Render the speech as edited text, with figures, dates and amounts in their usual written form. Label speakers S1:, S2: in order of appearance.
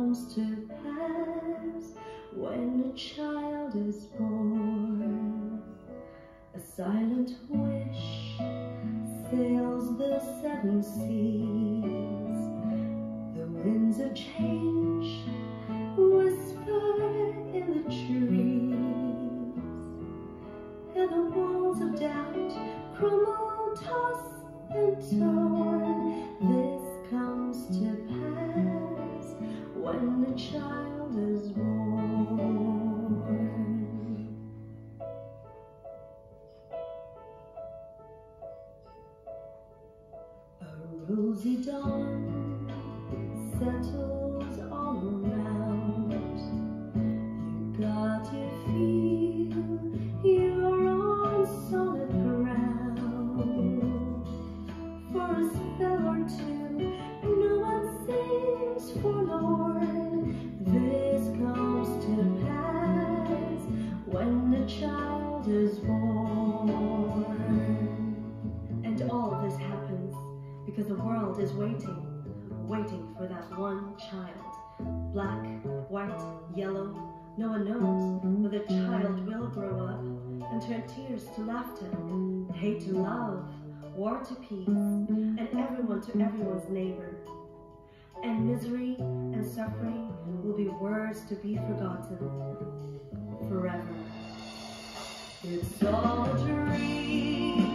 S1: comes to pass when a child is born. A silent wish sails the seven seas. The winds of change whisper in the trees, and the walls of doubt crumble, toss and torn. This comes to pass when a child is born. A rosy dawn settles all around. You got to feel you're on solid ground. For a spell or two, no one seems forlorn. This comes to pass when a child is born. And all this happens because the world is waiting for that one child. Black, white, yellow, no one knows, but the child will grow up and turn tears to laughter, hate to love, war to peace, and everyone to everyone's neighbor. And misery and suffering will be words to be forgotten forever. It's all a dream.